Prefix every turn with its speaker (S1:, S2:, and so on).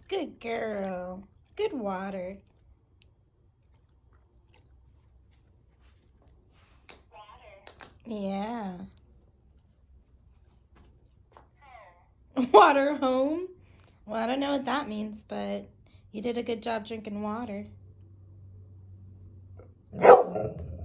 S1: Good girl. Good water. Yeah. Water home? Well, I don't know what that means, but you did a good job drinking water.